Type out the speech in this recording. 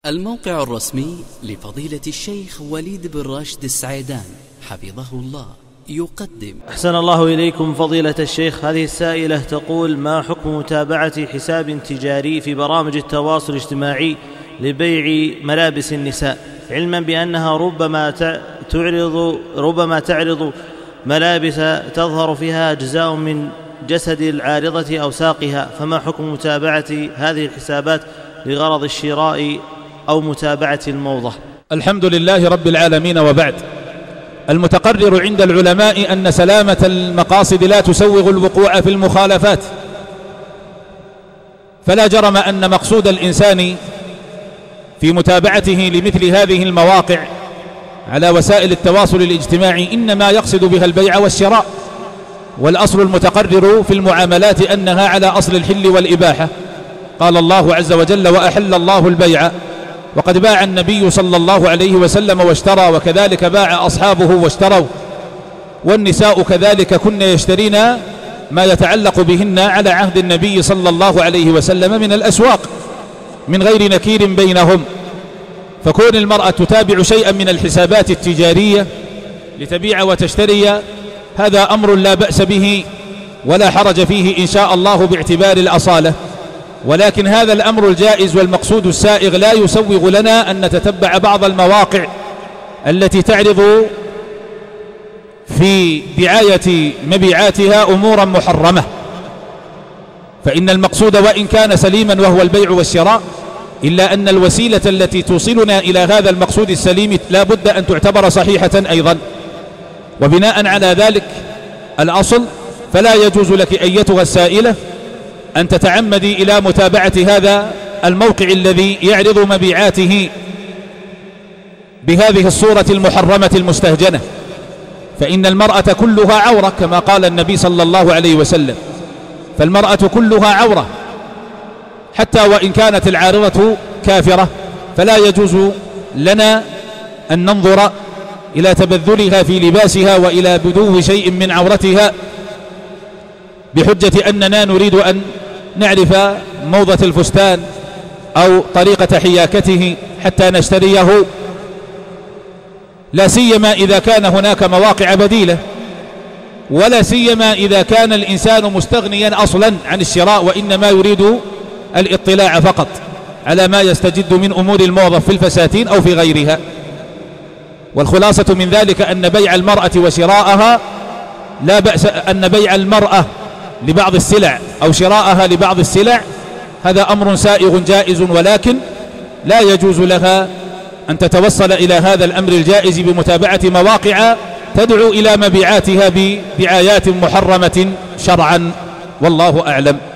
الموقع الرسمي لفضيلة الشيخ وليد بن راشد السعيدان حفظه الله يقدم. أحسن الله إليكم فضيلة الشيخ. هذه السائلة تقول: ما حكم متابعة حساب تجاري في برامج التواصل الاجتماعي لبيع ملابس النساء، علما بأنها ربما تعرض ملابس تظهر فيها أجزاء من جسد العارضة أو ساقها، فما حكم متابعة هذه الحسابات لغرض الشراء أو متابعة الموضة؟ الحمد لله رب العالمين، وبعد. المتقرر عند العلماء أن سلامة المقاصد لا تسوغ الوقوع في المخالفات، فلا جرم أن مقصود الإنسان في متابعته لمثل هذه المواقع على وسائل التواصل الاجتماعي إنما يقصد بها البيع والشراء، والأصل المتقرر في المعاملات أنها على أصل الحل والإباحة. قال الله عز وجل: وأحل الله البيع، وقد باع النبي صلى الله عليه وسلم واشترى، وكذلك باع أصحابه واشتروا، والنساء كذلك كن يشترين ما يتعلق بهن على عهد النبي صلى الله عليه وسلم من الأسواق من غير نكير بينهم. فكون المرأة تتابع شيئا من الحسابات التجارية لتبيع وتشتري هذا أمر لا بأس به ولا حرج فيه إن شاء الله باعتبار الأصالة، ولكن هذا الأمر الجائز والمقصود السائغ لا يسوغ لنا أن نتتبع بعض المواقع التي تعرض في دعاية مبيعاتها أمورا محرمة، فإن المقصود وإن كان سليما وهو البيع والشراء، إلا أن الوسيلة التي توصلنا إلى هذا المقصود السليم لا بد أن تعتبر صحيحة أيضا. وبناء على ذلك الأصل فلا يجوز لك أيتها السائلة أن تتعمدي إلى متابعة هذا الموقع الذي يعرض مبيعاته بهذه الصورة المحرمة المستهجنة، فإن المرأة كلها عورة كما قال النبي صلى الله عليه وسلم، فالمرأة كلها عورة حتى وإن كانت العارضة كافرة، فلا يجوز لنا أن ننظر إلى تبذلها في لباسها وإلى بدو شيء من عورتها بحجة أننا نريد أن نعرف موضة الفستان أو طريقة حياكته حتى نشتريه، لا سيما إذا كان هناك مواقع بديلة، ولا سيما إذا كان الإنسان مستغنيا أصلا عن الشراء وإنما يريد الاطلاع فقط على ما يستجد من أمور الموظف في الفساتين أو في غيرها. والخلاصة من ذلك أن بيع المرأة وشراءها لا بأس، أن بيع المرأة لبعض السلع أو شراءها لبعض السلع هذا أمر سائغ جائز، ولكن لا يجوز لها أن تتوصل إلى هذا الأمر الجائز بمتابعة مواقع تدعو إلى مبيعاتها بدعايات محرمة شرعا، والله أعلم.